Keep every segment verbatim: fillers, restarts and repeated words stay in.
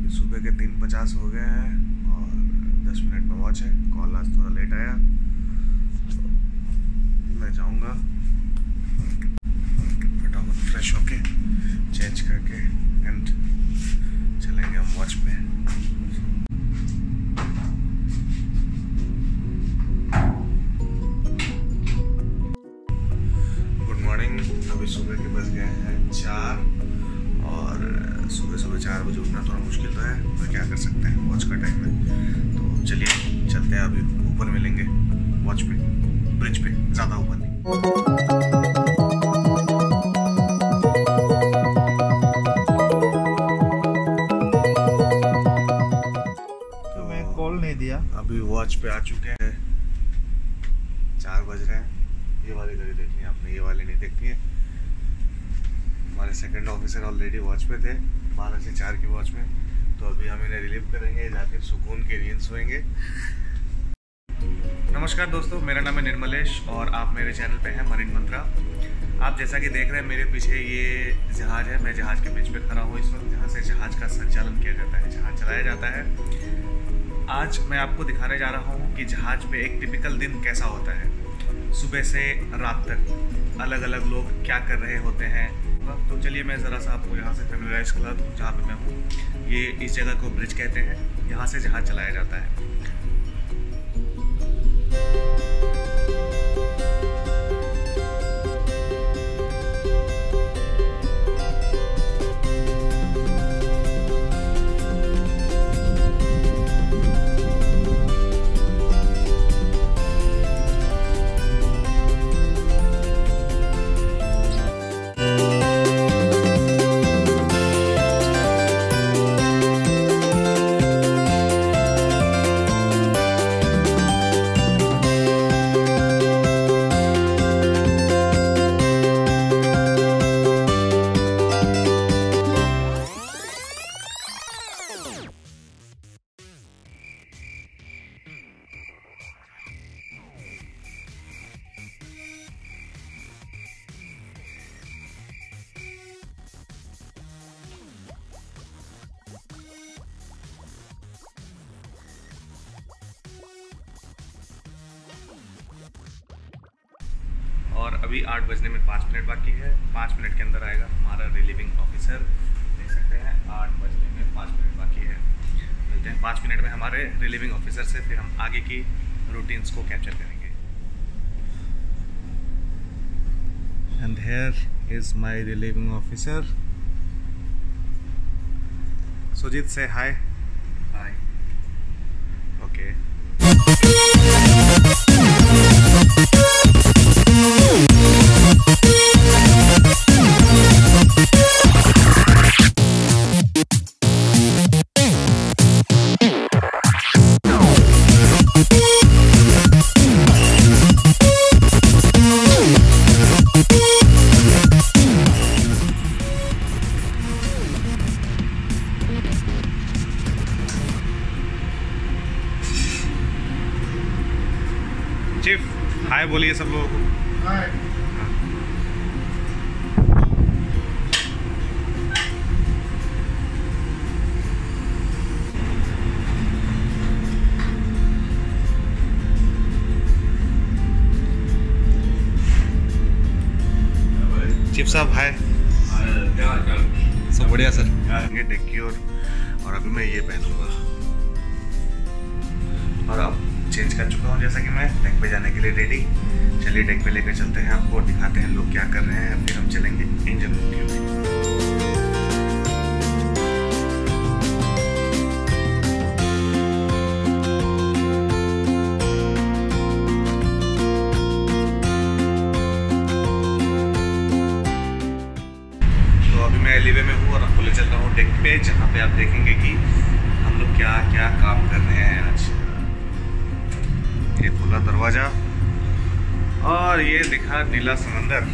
सुबह के तीन पचास हो गए हैं और दस मिनट में वॉच है। कॉल आज थोड़ा लेट आया तो मैं जाऊंगा फटाफट फ्रेश होके चेंज करके एंड चलेंगे हम वॉच पे। Good morning. अभी सुबह के बज गए हैं चार और सुबह सुबह चार बजे उठना थोड़ा मुश्किल तो है, तो क्या कर सकते हैं, वॉच का टाइम है। तो चलिए चलते हैं, अभी ऊपर मिलेंगे वॉच पे, ब्रिज पे, ज़्यादा ऊपर नहीं। तो मैं कॉल नहीं दिया। अभी वॉच पे आ चुके हैं, चार बज रहे हैं। ये वाली घड़ी देखनी है आपने, ये वाली नहीं देखनी है। हमारे सेकंड ऑफिसर ऑलरेडी वॉच पे थे, बारह से चार की वॉच में। तो अभी हम इन्हें रिलीव करेंगे, जाके सुकून के नींद सोएंगे। नमस्कार दोस्तों, मेरा नाम है निर्मलेश और आप मेरे चैनल पे हैं मरीन मंत्रा। आप जैसा कि देख रहे हैं मेरे पीछे ये जहाज़ है। मैं जहाज़ के बीच पे खड़ा हूँ इस वक्त, जहाँ से जहाज़ का संचालन किया जाता है, जहाज़ चलाया जाता है। आज मैं आपको दिखाने जा रहा हूँ कि जहाज़ पे एक टिपिकल दिन कैसा होता है। सुबह से रात तक अलग अलग लोग क्या कर रहे होते हैं। तो चलिए मैं ज़रा सा आपको यहाँ से फैमिलाइज करा दूँ जहाँ पे मैं हूँ। ये इस जगह को ब्रिज कहते हैं, यहाँ से जहाज़ चलाया जाता है। और अभी आठ बजने में पाँच मिनट बाकी है। पाँच मिनट के अंदर आएगा हमारा रिलीविंग ऑफिसर। देख सकते हैं आठ बजने में पाँच मिनट बाकी है। मिलते हैं पाँच मिनट में हमारे रिलीविंग ऑफिसर से, फिर हम आगे की रूटीन्स को कैप्चर करेंगे। And here is my relieving officer Sujeet. Say hi. Hi. Okay. Chief हाय बोलिए सब लोगों को। हाय। चीफ साहब हाय। सब बढ़िया सर। ये डेक की और और अभी मैं ये पहनूंगा और अब चेंज कर चुका हूँ जैसा कि मैं डेक पे जाने के लिए रेडी। चलिए डेक पे लेकर चलते हैं, आपको दिखाते हैं लोग क्या कर रहे हैं, फिर हम चलेंगे इंजन रूम की ओर। तो अभी मैं एलिवे में हूँ और आपको ले चल रहा हूँ डेक पे, जहाँ पे आप देखेंगे कि हम लोग क्या क्या काम कर रहे हैं आज। ये खुला दरवाजा और ये दिखा नीला समंदर।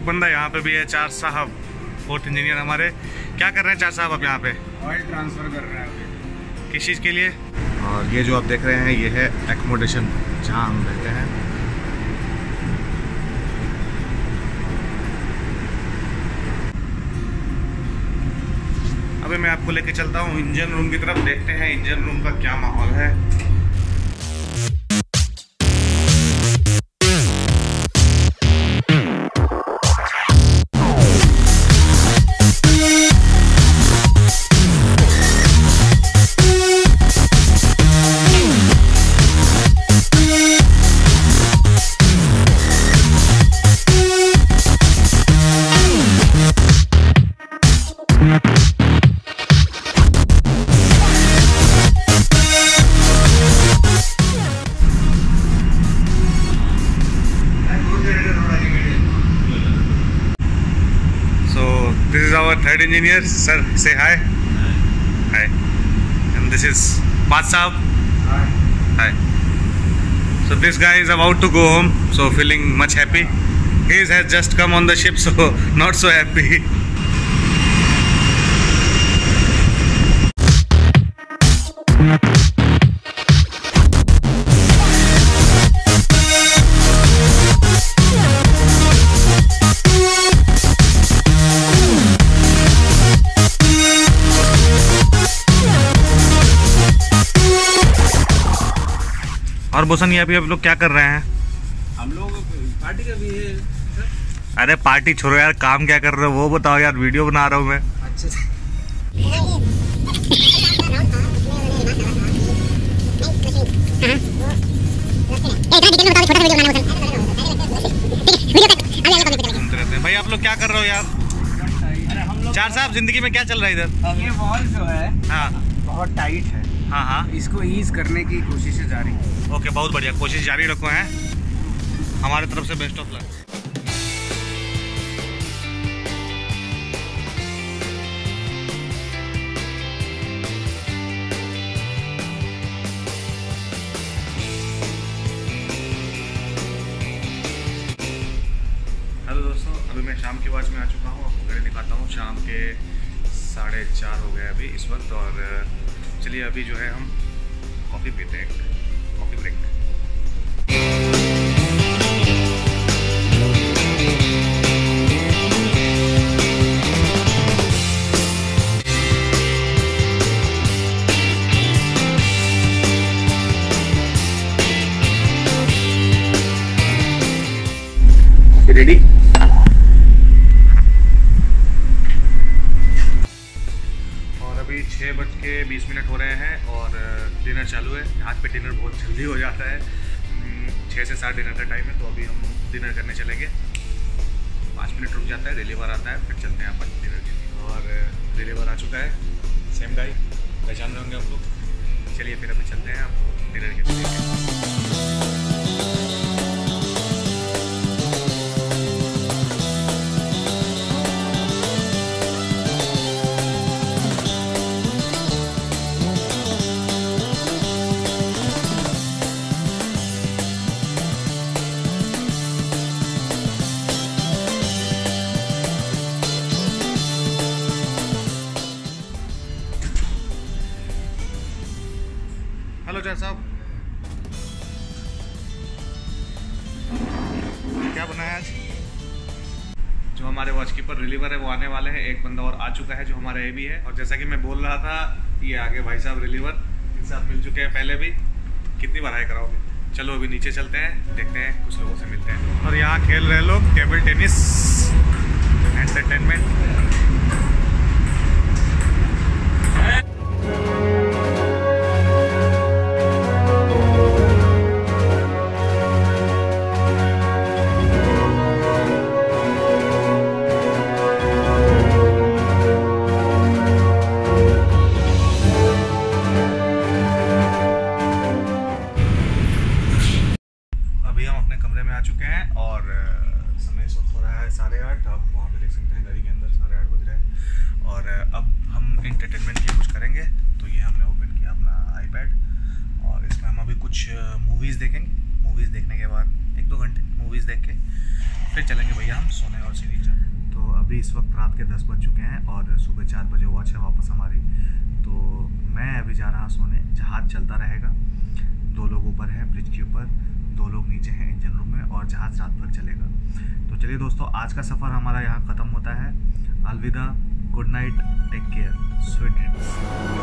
एक बंदा यहाँ पे भी है, चार साहब फोर्थ इंजीनियर हमारे। क्या कर रहे हैं चार साहब आप यहाँ पे? ऑयल ट्रांसफर कर रहे हैं अभी। किस चीज़ के लिए? और ये जो आप देख रहे हैं ये है एकोमोडेशन जहाँ हम रहते हैं। अभी मैं आपको लेके चलता हूँ इंजन रूम की तरफ, देखते हैं इंजन रूम का क्या माहौल है। This is our third engineer, sir. Say hi. Hi. And this is Baat Saab. Hi. Hi. So this guy is about to go home, so feeling much happy. He has just come on the ship, so not so happy. और बोसन, ये अभी आप लोग क्या कर रहे हैं? हम लोग पार्टी का भी है सर। अरे पार्टी छोड़ो यार, काम क्या कर रहे हो वो बताओ यार, वीडियो बना रहा हूँ मैं। अच्छा घूमते रहते हैं भाई। आप लोग क्या कर रहे हो यार? चार साहब जिंदगी में क्या चल रहा है इधर? ये वॉल जो है हाँ बहुत टाइट है। हाँ हाँ इसको ईज करने की कोशिश जारी है। ओके, बहुत बढ़िया, कोशिश जारी रखो हैं। हमारे तरफ से बेस्ट ऑफ लक। हेलो दोस्तों, अभी मैं शाम की वॉच में आ चुका हूँ। आपको घड़ी दिखाता हूँ। शाम के साढ़े चार हो गए अभी इस वक्त। और चलिए अभी जो है हम कॉफ़ी पीते हैं, कॉफ़ी ब्रेक। रेडी? छः बज के बीस मिनट हो रहे हैं और डिनर चालू है। जहाज पे डिनर बहुत जल्दी हो जाता है। छः से सात डिनर का टाइम है, तो अभी हम डिनर करने चलेंगे। पाँच मिनट रुक जाता है, डिलीवर आता है, फिर चलते हैं अपन डिनर के लिए। और डिलीवर आ चुका है, सेम गाई, पहचान रहे होंगे आप लोग। चलिए फिर अभी चलते हैं आपको डिनर के लिए। हेलो चार साहब, क्या बनाया आज? जो हमारे वॉचकीपर रिलीवर है वो आने वाले हैं। एक बंदा और आ चुका है जो हमारा ए बी है। और जैसा कि मैं बोल रहा था, ये आगे भाई साहब रिलीवर, इनसे आप मिल चुके हैं पहले भी। कितनी बार हाई कराओगे? चलो अभी नीचे चलते हैं, देखते हैं, कुछ लोगों से मिलते हैं। और यहाँ खेल रहे लोग टेबल टेनिस, एंटरटेनमेंट। मूवीज़ देखेंगे। मूवीज़ देखने के बाद एक दो घंटे मूवीज़ देख के फिर चलेंगे भैया हम सोने और सीरीज। तो अभी इस वक्त रात के दस बज चुके हैं और सुबह चार बजे वॉच है वापस हमारी। तो मैं अभी जा रहा सोने। जहाज़ चलता रहेगा, दो लोग ऊपर हैं ब्रिज के ऊपर, दो लोग नीचे हैं इंजन रूम में, और जहाज़ रात भर चलेगा। तो चलिए दोस्तों, आज का सफ़र हमारा यहाँ ख़त्म होता है। अलविदा, good night, take care, sweet dreams.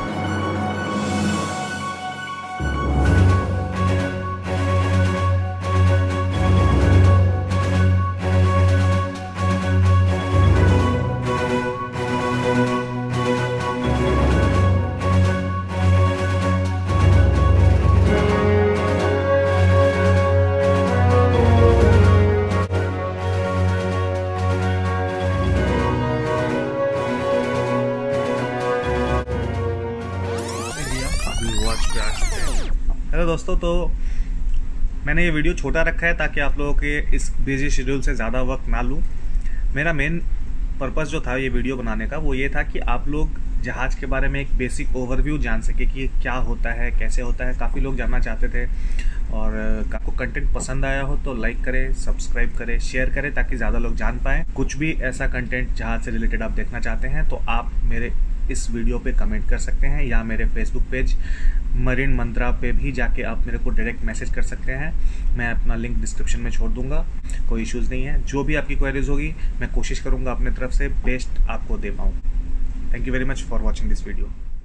Hello दोस्तों, तो मैंने ये वीडियो छोटा रखा है ताकि आप लोगों के इस बिजी शेड्यूल से ज़्यादा वक्त ना लूँ। मेरा मेन पर्पस जो था ये वीडियो बनाने का वो ये था कि आप लोग जहाज़ के बारे में एक बेसिक ओवरव्यू जान सके कि क्या होता है, कैसे होता है। काफ़ी लोग जानना चाहते थे, और आपको कंटेंट पसंद आया हो तो लाइक करें, सब्सक्राइब करें, शेयर करें ताकि ज़्यादा लोग जान पाएँ। कुछ भी ऐसा कंटेंट जहाज़ से रिलेटेड आप देखना चाहते हैं तो आप मेरे इस वीडियो पे कमेंट कर सकते हैं, या मेरे फेसबुक पेज मरीन मंत्रा पे भी जाके आप मेरे को डायरेक्ट मैसेज कर सकते हैं। मैं अपना लिंक डिस्क्रिप्शन में छोड़ दूंगा, कोई इश्यूज़ नहीं है। जो भी आपकी क्वेरीज होगी मैं कोशिश करूंगा अपने तरफ से बेस्ट आपको दे पाऊँ। Thank you very much for watching this video.